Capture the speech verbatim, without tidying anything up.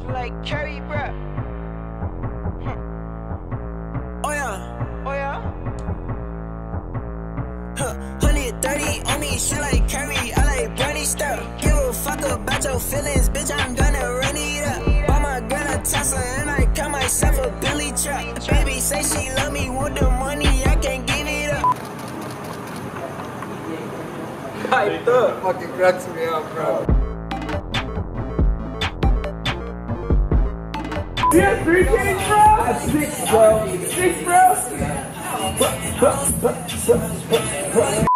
like Curry, bruh. Oh yeah, Oh yeah? huh. one hundred thirty on me, shit like Curry. I like Bernie stuff. Give a fuck about your feelings, bitch. I'm gonna run it up. Buy my girl a Tesla and I cut myself a Billy truck. Baby say she love me with the money, I can't give it up. Hyped up. Fucking cracks me up, bro. Yeah, three games, bro. That's six, bro. Six, bro.